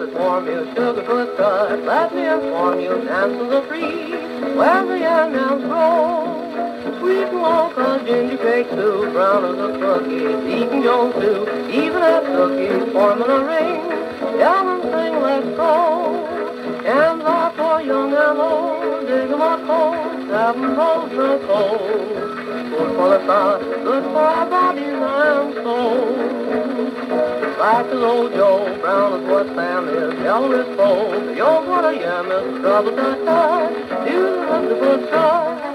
warm you, sugarfoot cut. Let me inform you, dance in the tree where the yam-yams grow. Sweet and low, cause ginger cake too, brown as a cookie, eating Joe too, even a cookie forming a ring. Yell and sing, let's go. Yams are for young and old, dig 'em up cold, 7 rolls of cold. Good for the sun, good for our bodies and souls. Black as old Joe, brown as what Sam is, yellow is bold. Yo, what a yam is, trouble to touch, you the good stuff.